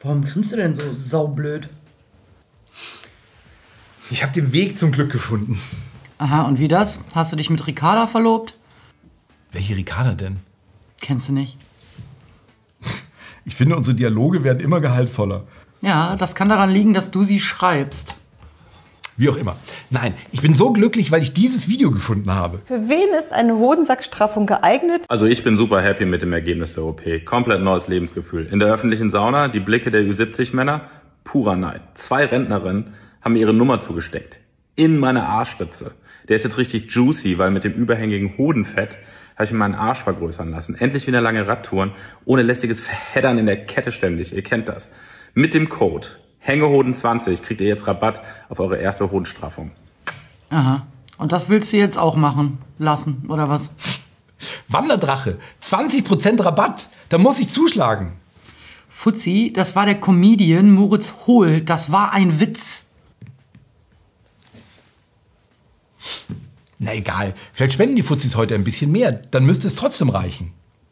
Warum grinst du denn so saublöd? Ich habe den Weg zum Glück gefunden. Aha, und wie das? Hast du dich mit Ricarda verlobt? Welche Ricarda denn? Kennst du nicht? Ich finde, unsere Dialoge werden immer gehaltvoller. Ja, das kann daran liegen, dass du sie schreibst. Wie auch immer. Nein, ich bin so glücklich, weil ich dieses Video gefunden habe. Für wen ist eine Hodensackstraffung geeignet? Also ich bin super happy mit dem Ergebnis der OP. Komplett neues Lebensgefühl. In der öffentlichen Sauna, die Blicke der Ü70-Männer, purer Neid. 2 Rentnerinnen haben mir ihre Nummer zugesteckt. In meine Arschritze. Der ist jetzt richtig juicy, weil mit dem überhängigen Hodenfett habe ich mir meinen Arsch vergrößern lassen. Endlich wieder lange Radtouren, ohne lästiges Verheddern in der Kette ständig. Ihr kennt das. Mit dem Code Hängehoden20 kriegt ihr jetzt Rabatt auf eure erste Hodenstraffung. Aha. Und das willst du jetzt auch machen lassen, oder was? Wanderdrache, 20% Rabatt. Da muss ich zuschlagen. Fuzzi, das war der Comedian Moritz Hohl. Das war ein Witz. Na egal, vielleicht spenden die Fuzzis heute ein bisschen mehr. Dann müsste es trotzdem reichen.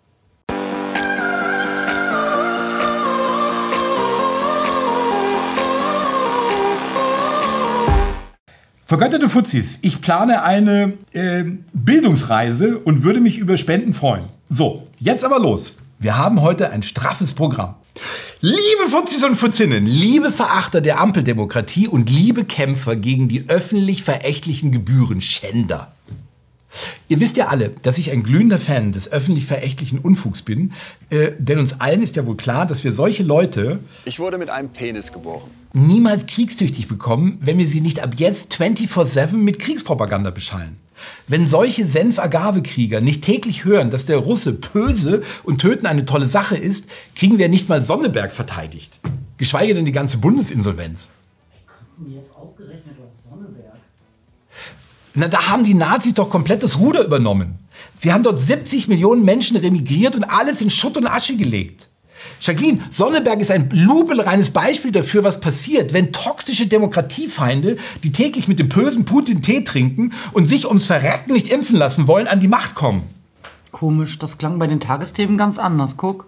Vergötterte Fuzzis, ich plane eine Bildungsreise und würde mich über Spenden freuen. So, jetzt aber los. Wir haben heute ein straffes Programm. Liebe Fuzzis und Fuzzinnen, liebe Verachter der Ampeldemokratie und liebe Kämpfer gegen die öffentlich verächtlichen Gebührenschänder. Ihr wisst ja alle, dass ich ein glühender Fan des öffentlich verächtlichen Unfugs bin, denn uns allen ist ja wohl klar, dass wir solche Leute... Ich wurde mit einem Penis geboren. ...niemals kriegstüchtig bekommen, wenn wir sie nicht ab jetzt 24/7 mit Kriegspropaganda beschallen. Wenn solche Senf-Agave-Krieger nicht täglich hören, dass der Russe böse und Töten eine tolle Sache ist, kriegen wir nicht mal Sonneberg verteidigt. Geschweige denn die ganze Bundesinsolvenz. Wie kommst du denn jetzt ausgerechnet auf Sonneberg? Na, da haben die Nazis doch komplett das Ruder übernommen. Sie haben dort 70 Millionen Menschen remigriert und alles in Schutt und Asche gelegt. Jacqueline, Sonneberg ist ein lupenreines Beispiel dafür, was passiert, wenn toxische Demokratiefeinde, die täglich mit dem bösen Putin Tee trinken und sich ums Verrecken nicht impfen lassen wollen, an die Macht kommen. Komisch, das klang bei den Tagesthemen ganz anders. Guck.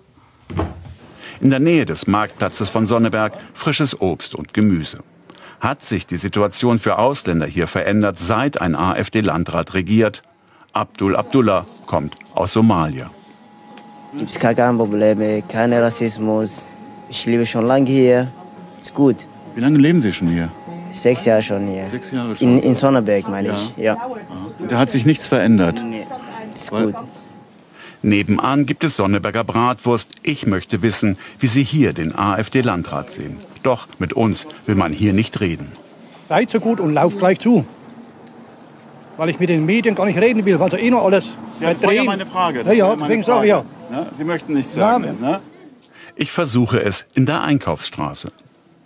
In der Nähe des Marktplatzes von Sonneberg frisches Obst und Gemüse. Hat sich die Situation für Ausländer hier verändert, seit ein AfD-Landrat regiert? Abdul Abdullah kommt aus Somalia. Gibt es keine Probleme, kein Rassismus. Ich lebe schon lange hier. Ist gut. Wie lange leben Sie schon hier? 6 Jahre schon hier. 6 Jahre schon? In Sonneberg, meine ich. Ja. Da hat sich nichts verändert? Nee, ist gut. Nebenan gibt es Sonneberger Bratwurst. Ich möchte wissen, wie Sie hier den AfD-Landrat sehen. Doch mit uns will man hier nicht reden. Seid so gut und lauft gleich zu. Weil ich mit den Medien gar nicht reden will, weil so noch alles... Ja, das war ja meine Frage. Ja, deswegen sage ich ja. Sie möchten nichts sagen. Ja. Ne? Ich versuche es in der Einkaufsstraße.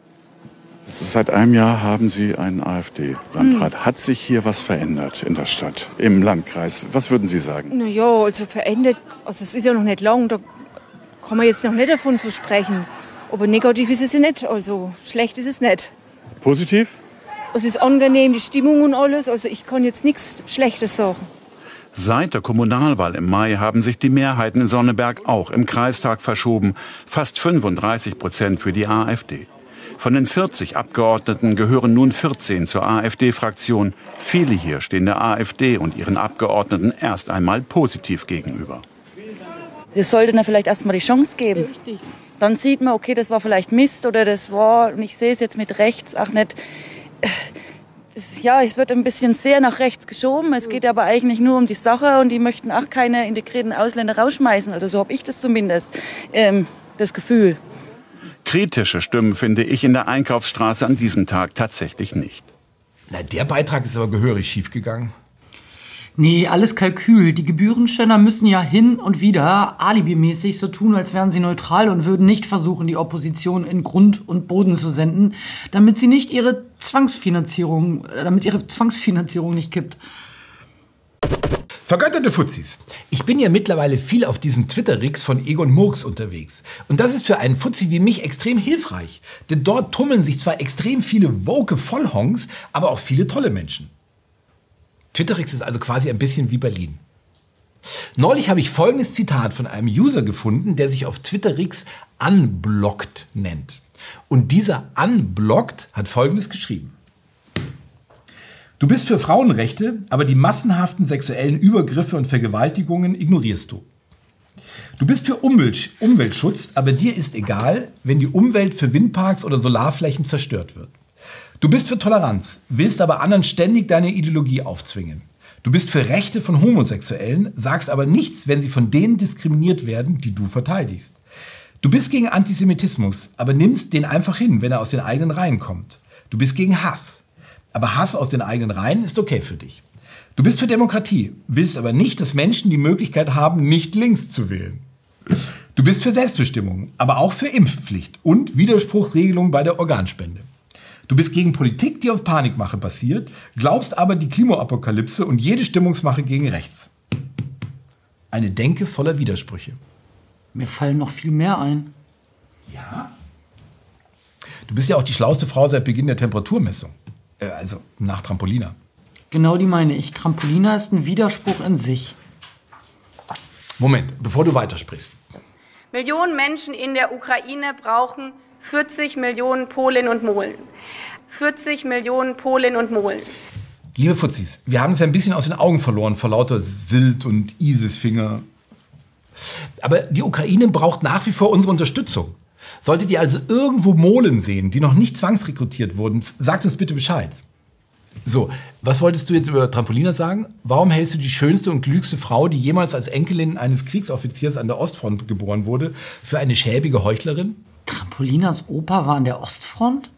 Seit einem Jahr haben Sie einen AfD-Landrat. Hat sich hier was verändert in der Stadt, im Landkreis? Was würden Sie sagen? Na ja, also verändert, also es ist ja noch nicht lang, da kann man jetzt noch nicht davon so sprechen. Aber negativ ist es ja nicht, also schlecht ist es nicht. Positiv? Es ist angenehm, die Stimmung und alles, also ich kann jetzt nichts Schlechtes sagen. Seit der Kommunalwahl im Mai haben sich die Mehrheiten in Sonneberg auch im Kreistag verschoben. Fast 35% für die AfD. Von den 40 Abgeordneten gehören nun 14 zur AfD-Fraktion. Viele hier stehen der AfD und ihren Abgeordneten erst einmal positiv gegenüber. Wir sollten da vielleicht erst mal die Chance geben. Dann sieht man, okay, das war vielleicht Mist oder das war, und ich sehe es jetzt mit rechts auch nicht. Ja, es wird ein bisschen sehr nach rechts geschoben. Es geht aber eigentlich nur um die Sache und die möchten auch keine integrierten Ausländer rausschmeißen. Also so habe ich das zumindest, das Gefühl. Kritische Stimmen finde ich in der Einkaufsstraße an diesem Tag tatsächlich nicht. Na, der Beitrag ist aber gehörig schiefgegangen. Nee, alles Kalkül. Die Gebührenschänder müssen ja hin und wieder alibimäßig so tun, als wären sie neutral und würden nicht versuchen, die Opposition in Grund und Boden zu senden, damit ihre Zwangsfinanzierung nicht kippt. Vergötterte Fuzzis, ich bin ja mittlerweile viel auf diesem Twitter-Rix von Egon Murks unterwegs. Und das ist für einen Fuzzi wie mich extrem hilfreich. Denn dort tummeln sich zwar extrem viele woke Vollhongs, aber auch viele tolle Menschen. Twitter-Rix ist also quasi ein bisschen wie Berlin. Neulich habe ich folgendes Zitat von einem User gefunden, der sich auf Twitterix Unblocked nennt. Und dieser Unblocked hat Folgendes geschrieben. Du bist für Frauenrechte, aber die massenhaften sexuellen Übergriffe und Vergewaltigungen ignorierst du. Du bist für Umweltschutz, aber dir ist egal, wenn die Umwelt für Windparks oder Solarflächen zerstört wird. Du bist für Toleranz, willst aber anderen ständig deine Ideologie aufzwingen. Du bist für Rechte von Homosexuellen, sagst aber nichts, wenn sie von denen diskriminiert werden, die du verteidigst. Du bist gegen Antisemitismus, aber nimmst den einfach hin, wenn er aus den eigenen Reihen kommt. Du bist gegen Hass, aber Hass aus den eigenen Reihen ist okay für dich. Du bist für Demokratie, willst aber nicht, dass Menschen die Möglichkeit haben, nicht links zu wählen. Du bist für Selbstbestimmung, aber auch für Impfpflicht und Widerspruchsregelung bei der Organspende. Du bist gegen Politik, die auf Panikmache basiert, glaubst aber die Klimaapokalypse und jede Stimmungsmache gegen rechts. Eine Denke voller Widersprüche. Mir fallen noch viel mehr ein. Ja? Du bist ja auch die schlauste Frau seit Beginn der Temperaturmessung. Also nach Trampolina. Genau die meine ich. Trampolina ist ein Widerspruch in sich. Moment, bevor du weitersprichst. Millionen Menschen in der Ukraine brauchen 40 Millionen Polinnen und Polen. 40 Millionen Polinnen und Polen. Liebe Fuzis, wir haben es ja ein bisschen aus den Augen verloren vor lauter Sylt und ISIS-Finger. Aber die Ukraine braucht nach wie vor unsere Unterstützung. Solltet ihr also irgendwo Molen sehen, die noch nicht zwangsrekrutiert wurden, sagt uns bitte Bescheid. So, was wolltest du jetzt über Trampolina sagen? Warum hältst du die schönste und klügste Frau, die jemals als Enkelin eines Kriegsoffiziers an der Ostfront geboren wurde, für eine schäbige Heuchlerin? Trampolinas Opa war an der Ostfront?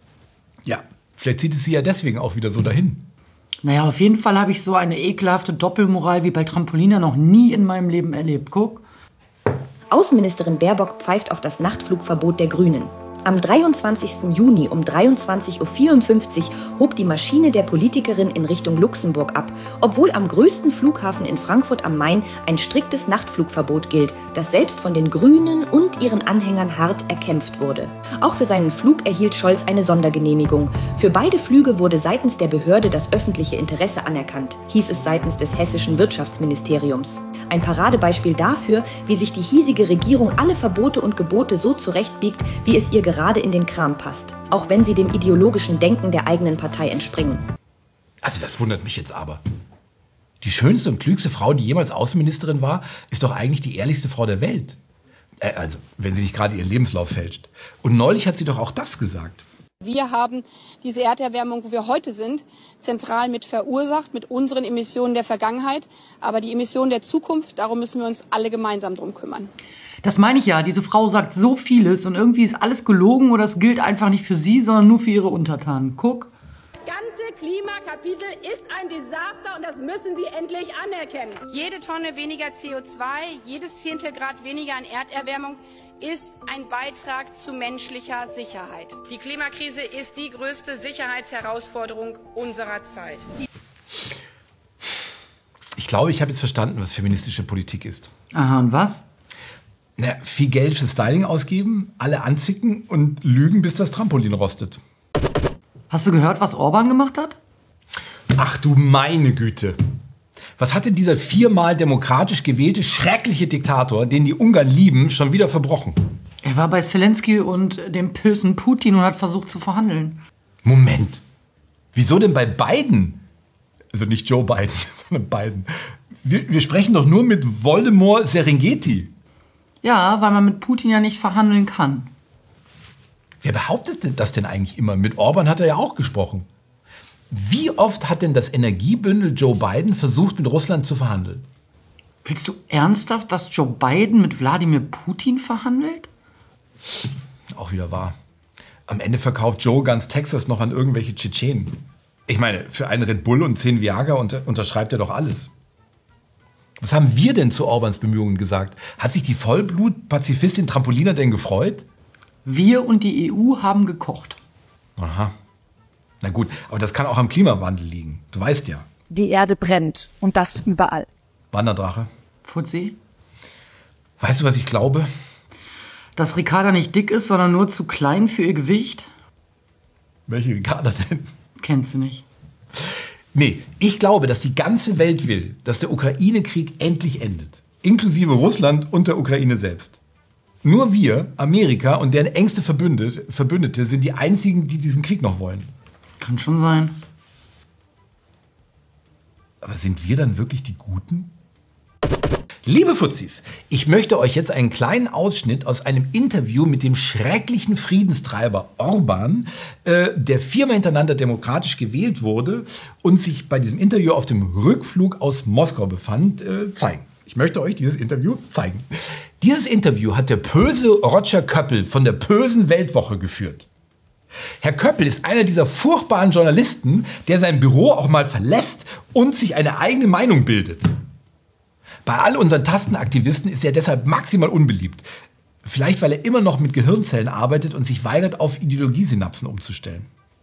Ja, vielleicht zieht es sie ja deswegen auch wieder so dahin. Naja, auf jeden Fall habe ich so eine ekelhafte Doppelmoral wie bei Trampolina noch nie in meinem Leben erlebt. Guck. Außenministerin Baerbock pfeift auf das Nachtflugverbot der Grünen. Am 23. Juni um 23:54 Uhr hob die Maschine der Politikerin in Richtung Luxemburg ab, obwohl am größten Flughafen in Frankfurt am Main ein striktes Nachtflugverbot gilt, das selbst von den Grünen und ihren Anhängern hart erkämpft wurde. Auch für seinen Flug erhielt Scholz eine Sondergenehmigung. Für beide Flüge wurde seitens der Behörde das öffentliche Interesse anerkannt, hieß es seitens des hessischen Wirtschaftsministeriums. Ein Paradebeispiel dafür, wie sich die hiesige Regierung alle Verbote und Gebote so zurechtbiegt, wie es ihr gerade in den Kram passt, auch wenn sie dem ideologischen Denken der eigenen Partei entspringen. Also das wundert mich jetzt aber. Die schönste und klügste Frau, die jemals Außenministerin war, ist doch eigentlich die ehrlichste Frau der Welt. Also, wenn sie nicht gerade ihren Lebenslauf fälscht. Und neulich hat sie doch auch das gesagt. Wir haben diese Erderwärmung, wo wir heute sind, zentral mit verursacht, mit unseren Emissionen der Vergangenheit. Aber die Emissionen der Zukunft, darum müssen wir uns alle gemeinsam drum kümmern. Das meine ich ja. Diese Frau sagt so vieles und irgendwie ist alles gelogen oder es gilt einfach nicht für sie, sondern nur für ihre Untertanen. Guck. Das ganze Klimakapitel ist ein Desaster und das müssen Sie endlich anerkennen. Jede Tonne weniger CO2, jedes Zehntelgrad weniger an Erderwärmung ist ein Beitrag zu menschlicher Sicherheit. Die Klimakrise ist die größte Sicherheitsherausforderung unserer Zeit. Ich glaube, ich habe jetzt verstanden, was feministische Politik ist. Aha, und was? Na, viel Geld für Styling ausgeben, alle anzicken und lügen, bis das Trampolin rostet. Hast du gehört, was Orban gemacht hat? Ach du meine Güte. Was hat denn dieser 4-mal demokratisch gewählte, schreckliche Diktator, den die Ungarn lieben, schon wieder verbrochen? Er war bei Zelensky und dem bösen Putin und hat versucht zu verhandeln. Moment. Wieso denn bei Biden? Also nicht Joe Biden, sondern Biden. Wir sprechen doch nur mit Voldemort Serengeti. Ja, weil man mit Putin ja nicht verhandeln kann. Wer behauptet denn das denn eigentlich immer? Mit Orban hat er ja auch gesprochen. Wie oft hat denn das Energiebündel Joe Biden versucht, mit Russland zu verhandeln? Willst du ernsthaft, dass Joe Biden mit Wladimir Putin verhandelt? Auch wieder wahr. Am Ende verkauft Joe ganz Texas noch an irgendwelche Tschetschenen. Ich meine, für einen Red Bull und 10 Viagra unterschreibt er doch alles. Was haben wir denn zu Orbans Bemühungen gesagt? Hat sich die Vollblut-Pazifistin Trampolina denn gefreut? Wir und die EU haben gekocht. Aha. Na gut, aber das kann auch am Klimawandel liegen. Du weißt ja. Die Erde brennt und das überall. Wanderdrache. Fuzzi? Weißt du, was ich glaube? Dass Ricarda nicht dick ist, sondern nur zu klein für ihr Gewicht? Welche Ricarda denn? Kennst du nicht. Nee, ich glaube, dass die ganze Welt will, dass der Ukraine-Krieg endlich endet. Inklusive Russland und der Ukraine selbst. Nur wir, Amerika und deren engste Verbündete sind die einzigen, die diesen Krieg noch wollen. Kann schon sein. Aber sind wir dann wirklich die Guten? Liebe Fuzis, ich möchte euch jetzt einen kleinen Ausschnitt aus einem Interview mit dem schrecklichen Friedenstreiber Orban, der 4-mal hintereinander demokratisch gewählt wurde und sich bei diesem Interview auf dem Rückflug aus Moskau befand, zeigen. Ich möchte euch dieses Interview zeigen. Dieses Interview hat der böse Roger Köppel von der bösen Weltwoche geführt. Herr Köppel ist einer dieser furchtbaren Journalisten, der sein Büro auch mal verlässt und sich eine eigene Meinung bildet. Bei all unseren Tastenaktivisten ist er deshalb maximal unbeliebt. Vielleicht, weil er immer noch mit Gehirnzellen arbeitet und sich weigert, auf Ideologiesynapsen umzustellen.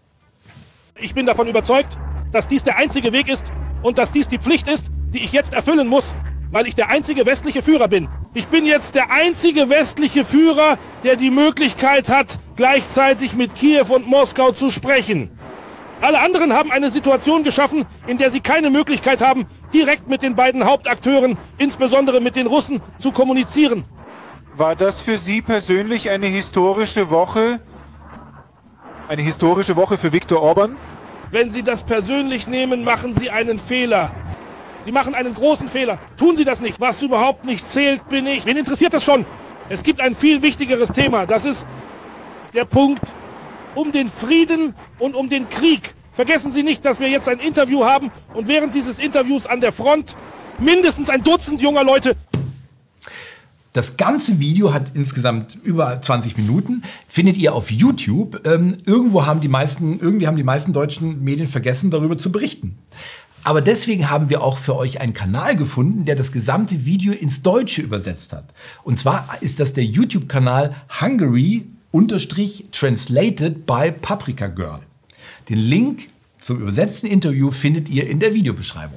Ich bin davon überzeugt, dass dies der einzige Weg ist und dass dies die Pflicht ist, die ich jetzt erfüllen muss, weil ich der einzige westliche Führer bin. Ich bin jetzt der einzige westliche Führer, der die Möglichkeit hat, gleichzeitig mit Kiew und Moskau zu sprechen. Alle anderen haben eine Situation geschaffen, in der sie keine Möglichkeit haben, direkt mit den beiden Hauptakteuren, insbesondere mit den Russen, zu kommunizieren. War das für Sie persönlich eine historische Woche? Eine historische Woche für Viktor Orban? Wenn Sie das persönlich nehmen, machen Sie einen Fehler. Sie machen einen großen Fehler. Tun Sie das nicht. Was überhaupt nicht zählt, bin ich. Wen interessiert das schon? Es gibt ein viel wichtigeres Thema. Das ist der Punkt um den Frieden und um den Krieg. Vergessen Sie nicht, dass wir jetzt ein Interview haben und während dieses Interviews an der Front mindestens ein Dutzend junger Leute. Das ganze Video hat insgesamt über 20 Minuten, findet ihr auf YouTube. Irgendwie haben die meisten deutschen Medien vergessen, darüber zu berichten. Aber deswegen haben wir auch für euch einen Kanal gefunden, der das gesamte Video ins Deutsche übersetzt hat. Und zwar ist das der YouTube-Kanal Hungary_Translated by Paprika Girl. Den Link zum übersetzten Interview findet ihr in der Videobeschreibung.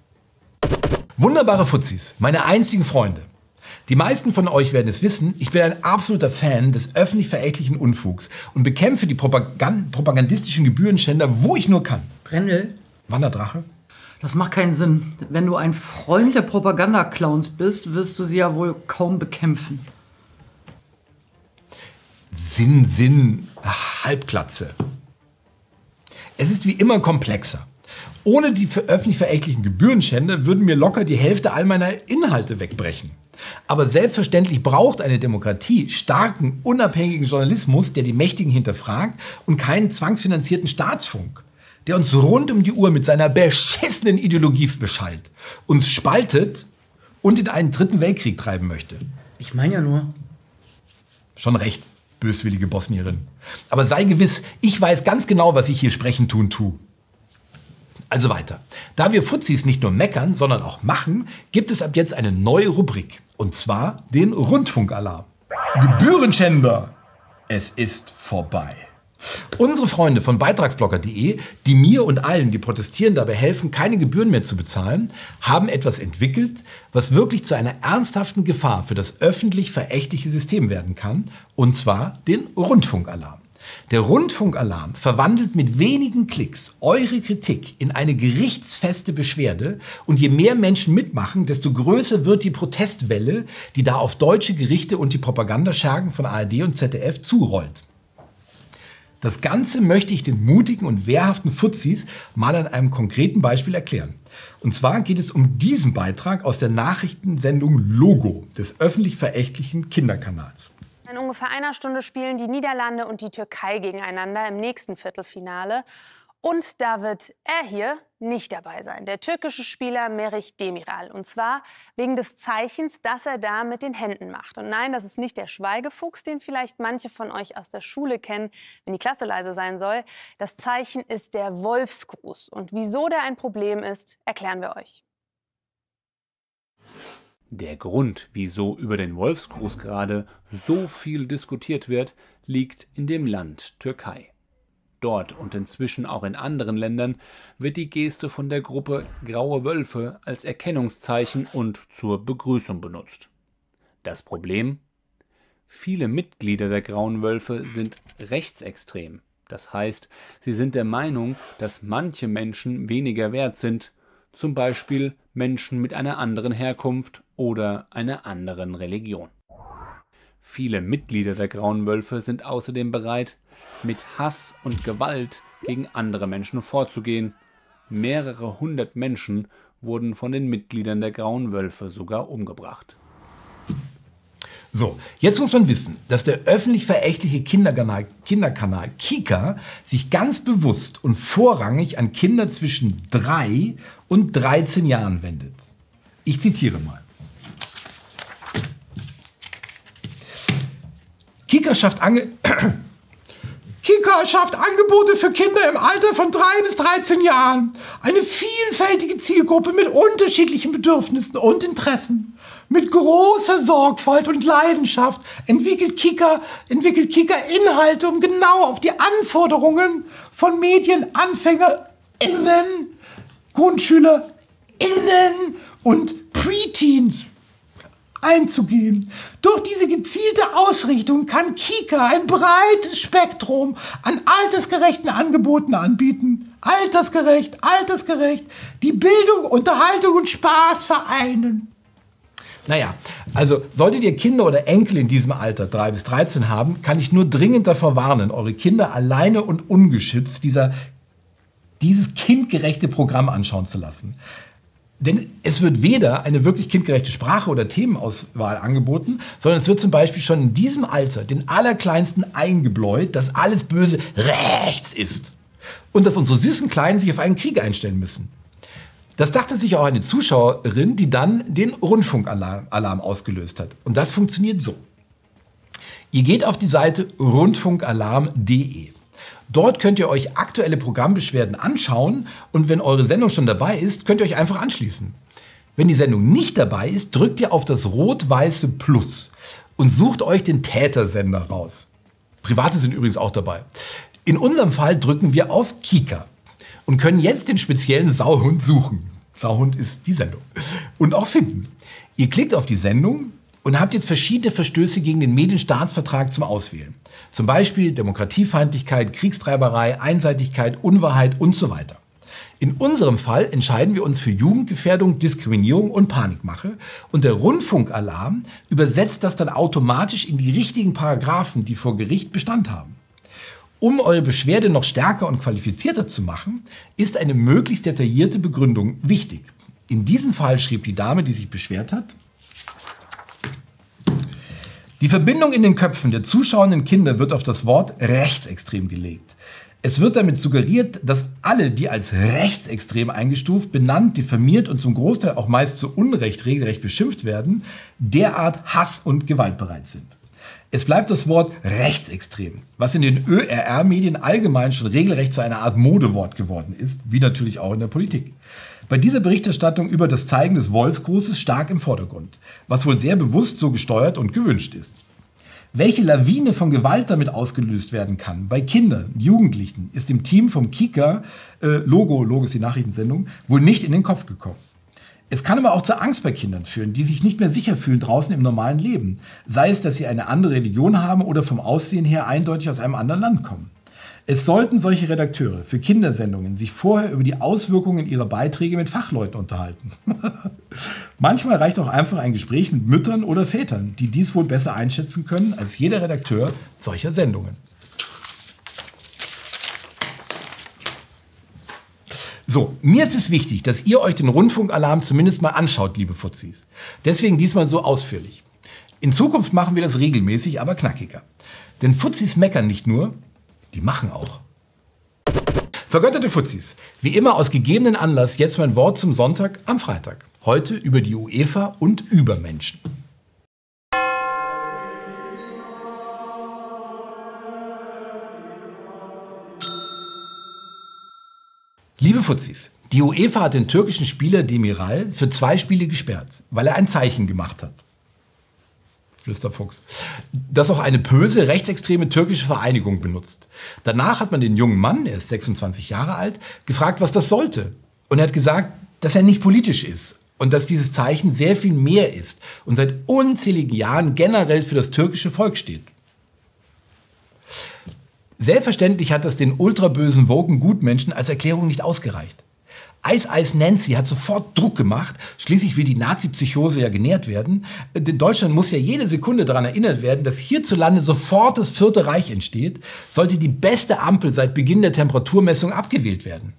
Wunderbare Fuzis, meine einzigen Freunde. Die meisten von euch werden es wissen, ich bin ein absoluter Fan des öffentlich-verächtlichen Unfugs und bekämpfe die propagandistischen Gebührenschänder, wo ich nur kann. Brendel? Wanderdrache? Das macht keinen Sinn. Wenn du ein Freund der Propagandaclowns bist, wirst du sie ja wohl kaum bekämpfen. Halbglatze. Es ist wie immer komplexer. Ohne die öffentlich verächtlichen Gebührenschänder würden mir locker die Hälfte all meiner Inhalte wegbrechen. Aber selbstverständlich braucht eine Demokratie starken, unabhängigen Journalismus, der die Mächtigen hinterfragt und keinen zwangsfinanzierten Staatsfunk, der uns rund um die Uhr mit seiner beschissenen Ideologie beschallt, uns spaltet und in einen 3. Weltkrieg treiben möchte. Ich meine ja nur. Schon recht, böswillige Bosnierin. Aber sei gewiss, ich weiß ganz genau, was ich hier sprechen tue. Also weiter. Da wir Fuzis nicht nur meckern, sondern auch machen, gibt es ab jetzt eine neue Rubrik. Und zwar den Rundfunkalarm. Gebührenschänder, es ist vorbei. Unsere Freunde von Beitragsblogger.de, die mir und allen, die protestieren, dabei helfen, keine Gebühren mehr zu bezahlen, haben etwas entwickelt, was wirklich zu einer ernsthaften Gefahr für das öffentlich-verächtliche System werden kann, und zwar den Rundfunkalarm. Der Rundfunkalarm verwandelt mit wenigen Klicks eure Kritik in eine gerichtsfeste Beschwerde und je mehr Menschen mitmachen, desto größer wird die Protestwelle, die da auf deutsche Gerichte und die Propagandaschergen von ARD und ZDF zurollt. Das Ganze möchte ich den mutigen und wehrhaften Fuzis mal an einem konkreten Beispiel erklären. Und zwar geht es um diesen Beitrag aus der Nachrichtensendung Logo des öffentlich-verächtlichen Kinderkanals. In ungefähr einer Stunde spielen die Niederlande und die Türkei gegeneinander im nächsten Viertelfinale. Und da wird er hier nicht dabei sein, der türkische Spieler Merih Demiral. Und zwar wegen des Zeichens, das er da mit den Händen macht. Und nein, das ist nicht der Schweigefuchs, den vielleicht manche von euch aus der Schule kennen, wenn die Klasse leise sein soll. Das Zeichen ist der Wolfsgruß. Und wieso der ein Problem ist, erklären wir euch. Der Grund, wieso über den Wolfsgruß gerade so viel diskutiert wird, liegt in dem Land Türkei. Dort und inzwischen auch in anderen Ländern wird die Geste von der Gruppe Graue Wölfe als Erkennungszeichen und zur Begrüßung benutzt. Das Problem? Viele Mitglieder der Grauen Wölfe sind rechtsextrem. Das heißt, sie sind der Meinung, dass manche Menschen weniger wert sind, zum Beispiel Menschen mit einer anderen Herkunft oder einer anderen Religion. Viele Mitglieder der Grauen Wölfe sind außerdem bereit, mit Hass und Gewalt gegen andere Menschen vorzugehen. Mehrere hundert Menschen wurden von den Mitgliedern der Grauen Wölfe sogar umgebracht. So, jetzt muss man wissen, dass der öffentlich-verächtliche Kinderkanal Kika sich ganz bewusst und vorrangig an Kinder zwischen 3 und 13 Jahren wendet. Ich zitiere mal. Kika schafft Angebote für Kinder im Alter von 3 bis 13 Jahren. Eine vielfältige Zielgruppe mit unterschiedlichen Bedürfnissen und Interessen. Mit großer Sorgfalt und Leidenschaft entwickelt Kika Inhalte, um genau auf die Anforderungen von MedienanfängerInnen, GrundschülerInnen und Preteens einzugehen. Durch diese gezielte Ausrichtung kann Kika ein breites Spektrum an altersgerechten Angeboten anbieten. Altersgerecht, die Bildung, Unterhaltung und Spaß vereinen. Naja, also solltet ihr Kinder oder Enkel in diesem Alter, 3 bis 13 haben, kann ich nur dringend davor warnen, eure Kinder alleine und ungeschützt dieses kindgerechte Programm anschauen zu lassen. Denn es wird weder eine wirklich kindgerechte Sprache oder Themenauswahl angeboten, sondern es wird zum Beispiel schon in diesem Alter den Allerkleinsten eingebläut, dass alles Böse rechts ist. Und dass unsere süßen Kleinen sich auf einen Krieg einstellen müssen. Das dachte sich auch eine Zuschauerin, die dann den Rundfunkalarm ausgelöst hat. Und das funktioniert so. Ihr geht auf die Seite rundfunkalarm.de. Dort könnt ihr euch aktuelle Programmbeschwerden anschauen und wenn eure Sendung schon dabei ist, könnt ihr euch einfach anschließen. Wenn die Sendung nicht dabei ist, drückt ihr auf das rot-weiße Plus und sucht euch den Tätersender raus. Private sind übrigens auch dabei. In unserem Fall drücken wir auf Kika und können jetzt den speziellen Sauhund suchen. Sauhund ist die Sendung. Und auch finden. Ihr klickt auf die Sendung und habt jetzt verschiedene Verstöße gegen den Medienstaatsvertrag zum Auswählen. Zum Beispiel Demokratiefeindlichkeit, Kriegstreiberei, Einseitigkeit, Unwahrheit und so weiter. In unserem Fall entscheiden wir uns für Jugendgefährdung, Diskriminierung und Panikmache und der Rundfunkalarm übersetzt das dann automatisch in die richtigen Paragraphen, die vor Gericht Bestand haben. Um eure Beschwerde noch stärker und qualifizierter zu machen, ist eine möglichst detaillierte Begründung wichtig. In diesem Fall schrieb die Dame, die sich beschwert hat: Die Verbindung in den Köpfen der zuschauenden Kinder wird auf das Wort rechtsextrem gelegt. Es wird damit suggeriert, dass alle, die als rechtsextrem eingestuft, benannt, diffamiert und zum Großteil auch meist zu Unrecht regelrecht beschimpft werden, derart hass- und gewaltbereit sind. Es bleibt das Wort rechtsextrem, was in den ÖRR-Medien allgemein schon regelrecht zu einer Art Modewort geworden ist, wie natürlich auch in der Politik. Bei dieser Berichterstattung über das Zeigen des Wolfsgrußes stark im Vordergrund, was wohl sehr bewusst so gesteuert und gewünscht ist. Welche Lawine von Gewalt damit ausgelöst werden kann, bei Kindern, Jugendlichen, ist dem Team vom Kika, Logo ist die Nachrichtensendung, wohl nicht in den Kopf gekommen. Es kann aber auch zur Angst bei Kindern führen, die sich nicht mehr sicher fühlen draußen im normalen Leben. Sei es, dass sie eine andere Religion haben oder vom Aussehen her eindeutig aus einem anderen Land kommen. Es sollten solche Redakteure für Kindersendungen sich vorher über die Auswirkungen ihrer Beiträge mit Fachleuten unterhalten. Manchmal reicht auch einfach ein Gespräch mit Müttern oder Vätern, die dies wohl besser einschätzen können als jeder Redakteur solcher Sendungen. So, mir ist es wichtig, dass ihr euch den Rundfunkalarm zumindest mal anschaut, liebe Fuzis. Deswegen diesmal so ausführlich. In Zukunft machen wir das regelmäßig, aber knackiger. Denn Fuzis meckern nicht nur, die machen auch. Vergötterte Fuzis, wie immer aus gegebenen Anlass jetzt mein Wort zum Sonntag am Freitag. Heute über die UEFA und Übermenschen. Liebe Fuzis, die UEFA hat den türkischen Spieler Demiral für 2 Spiele gesperrt, weil er ein Zeichen gemacht hat. Flüsterfuchs. Das auch eine böse, rechtsextreme türkische Vereinigung benutzt. Danach hat man den jungen Mann, er ist 26 Jahre alt, gefragt, was das sollte. Und er hat gesagt, dass er nicht politisch ist und dass dieses Zeichen sehr viel mehr ist und seit unzähligen Jahren generell für das türkische Volk steht. Selbstverständlich hat das den ultrabösen, woken Gutmenschen als Erklärung nicht ausgereicht. Ice Nancy hat sofort Druck gemacht, schließlich will die Nazi-Psychose ja genährt werden. In Deutschland muss ja jede Sekunde daran erinnert werden, dass hierzulande sofort das Vierte Reich entsteht, sollte die beste Ampel seit Beginn der Temperaturmessung abgewählt werden.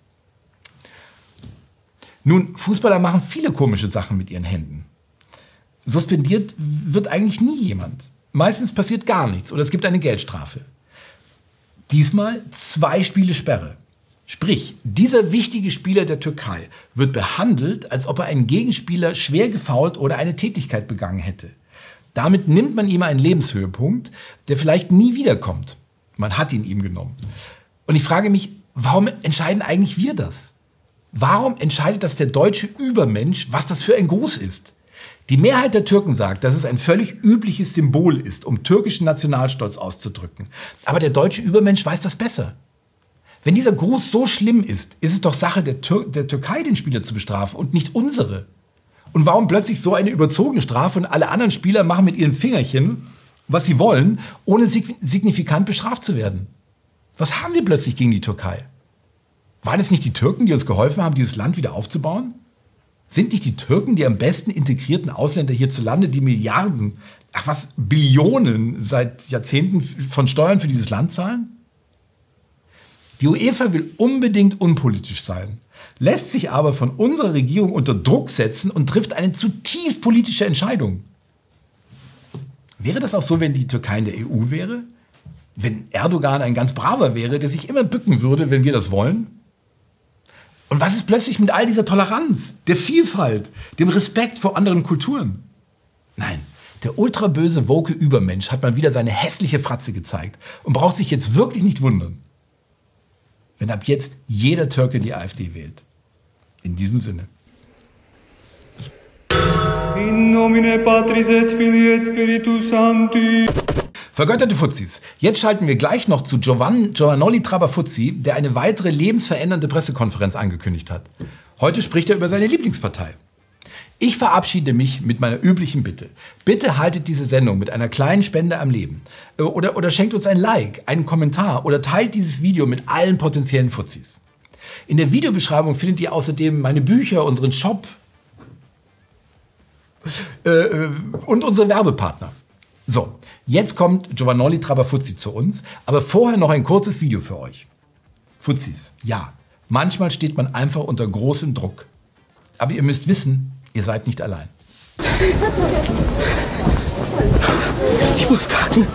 Nun, Fußballer machen viele komische Sachen mit ihren Händen. Suspendiert wird eigentlich nie jemand. Meistens passiert gar nichts oder es gibt eine Geldstrafe. Diesmal 2 Spiele Sperre. Sprich, dieser wichtige Spieler der Türkei wird behandelt, als ob er einen Gegenspieler schwer gefoult oder eine Tätigkeit begangen hätte. Damit nimmt man ihm einen Lebenshöhepunkt, der vielleicht nie wiederkommt. Man hat ihn ihm genommen. Und ich frage mich, warum entscheiden eigentlich wir das? Warum entscheidet das der deutsche Übermensch, was das für ein Gruß ist? Die Mehrheit der Türken sagt, dass es ein völlig übliches Symbol ist, um türkischen Nationalstolz auszudrücken. Aber der deutsche Übermensch weiß das besser. Wenn dieser Gruß so schlimm ist, ist es doch Sache der Türkei, den Spieler zu bestrafen und nicht unsere. Und warum plötzlich so eine überzogene Strafe und alle anderen Spieler machen mit ihren Fingerchen, was sie wollen, ohne signifikant bestraft zu werden? Was haben wir plötzlich gegen die Türkei? Waren es nicht die Türken, die uns geholfen haben, dieses Land wieder aufzubauen? Sind nicht die Türken die am besten integrierten Ausländer hierzulande, die Milliarden, Billionen seit Jahrzehnten von Steuern für dieses Land zahlen? Die UEFA will unbedingt unpolitisch sein, lässt sich aber von unserer Regierung unter Druck setzen und trifft eine zutiefst politische Entscheidung. Wäre das auch so, wenn die Türkei in der EU wäre? Wenn Erdogan ein ganz braver wäre, der sich immer bücken würde, wenn wir das wollen? Und was ist plötzlich mit all dieser Toleranz, der Vielfalt, dem Respekt vor anderen Kulturen? Nein, der ultraböse, woke Übermensch hat mal wieder seine hässliche Fratze gezeigt und braucht sich jetzt wirklich nicht wundern, wenn ab jetzt jeder Türke die AfD wählt. In diesem Sinne. In nomine Patris et Filii et Spiritus Sancti. Vergötterte Fuzis, jetzt schalten wir gleich noch zu Giovanoli Trabafuzzi, der eine weitere lebensverändernde Pressekonferenz angekündigt hat. Heute spricht er über seine Lieblingspartei. Ich verabschiede mich mit meiner üblichen Bitte. Bitte haltet diese Sendung mit einer kleinen Spende am Leben. Oder schenkt uns ein Like, einen Kommentar oder teilt dieses Video mit allen potenziellen Fuzis. In der Videobeschreibung findet ihr außerdem meine Bücher, unseren Shop und unsere Werbepartner. So, jetzt kommt Giovanoli Trabafuzzi zu uns, aber vorher noch ein kurzes Video für euch. Fuzis, ja, manchmal steht man einfach unter großem Druck. Aber ihr müsst wissen, ihr seid nicht allein. Ich muss kacken.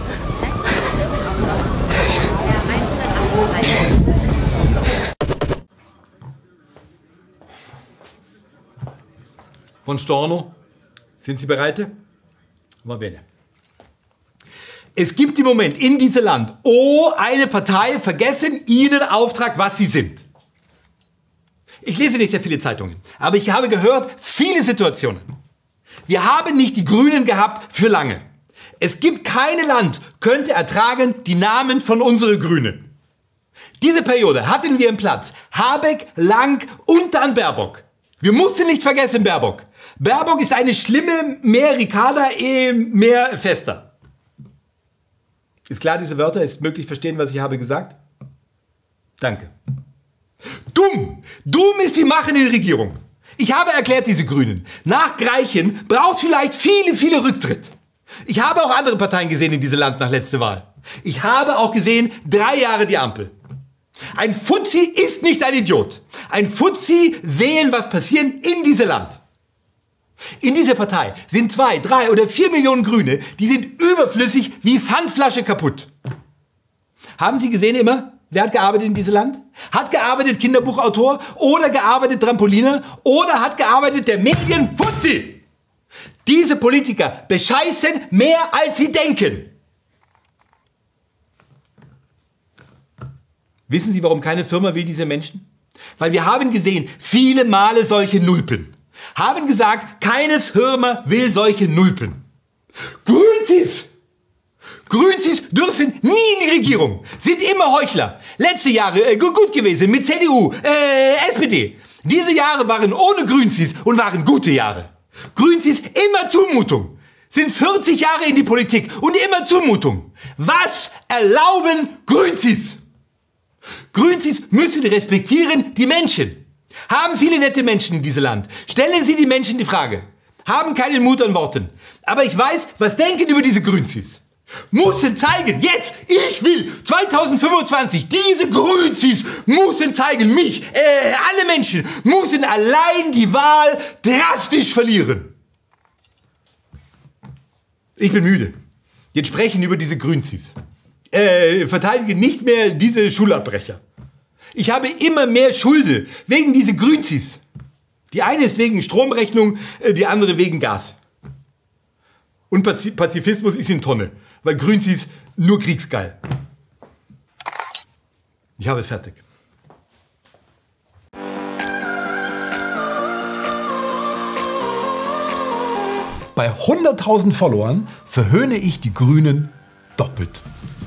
Buongiorno, sind Sie bereit? Va bene. Es gibt im Moment in diesem Land, eine Partei vergessen Ihren Auftrag, was Sie sind. Ich lese nicht sehr viele Zeitungen, aber ich habe gehört, viele Situationen. Wir haben nicht die Grünen gehabt für lange. Es gibt kein Land, könnte ertragen die Namen von unseren Grünen. Diese Periode hatten wir im Platz Habeck, Lang und dann Baerbock. Wir mussten nicht vergessen Baerbock. Baerbock ist eine schlimme, mehr Ricarda, mehr Fester. Ist klar, diese Wörter, ist möglich verstehen, was ich habe gesagt? Danke. Dumm! Dumm ist die machende Regierung. Ich habe erklärt, diese Grünen, nach Greichen braucht vielleicht viele Rücktritt. Ich habe auch andere Parteien gesehen in diesem Land nach letzter Wahl. Ich habe auch gesehen, 3 Jahre die Ampel. Ein Fuzzi ist nicht ein Idiot. Ein Fuzzi sehen, was passiert in diesem Land. In dieser Partei sind 2, 3 oder 4 Millionen Grüne, die sind überflüssig wie Pfandflasche kaputt. Haben Sie gesehen immer, wer hat gearbeitet in diesem Land? Hat gearbeitet Kinderbuchautor oder gearbeitet Trampoliner oder hat gearbeitet der Medienfuzzi? Diese Politiker bescheißen mehr als sie denken. Wissen Sie, warum keine Firma will diese Menschen? Weil wir haben gesehen, viele Male solche Nulpen. Haben gesagt, keine Firma will solche Nulpen. Grünzis dürfen nie in die Regierung, sind immer Heuchler. Letzte Jahre gut gewesen mit CDU, SPD. Diese Jahre waren ohne Grünzis und waren gute Jahre. Grünzis immer Zumutung. Sind 40 Jahre in die Politik und immer Zumutung. Was erlauben Grünzis? Grünzies müssen respektieren die Menschen. Haben viele nette Menschen in diesem Land. Stellen Sie die Menschen die Frage. Haben keinen Mut an Worten. Aber ich weiß, was denken über diese Grünzies. Müssen zeigen, jetzt, ich will 2025, diese Grünzies müssen zeigen, alle Menschen müssen allein die Wahl drastisch verlieren. Ich bin müde. Jetzt sprechen über diese Grünzies. Verteidigen nicht mehr diese Schulabbrecher. Ich habe immer mehr Schulden wegen dieser Grünzies. Die eine ist wegen Stromrechnung, die andere wegen Gas. Und Pazifismus ist in Tonne, weil Grünzies nur kriegsgeil. Ich habe fertig. Bei 100.000 Followern verhöhne ich die Grünen doppelt.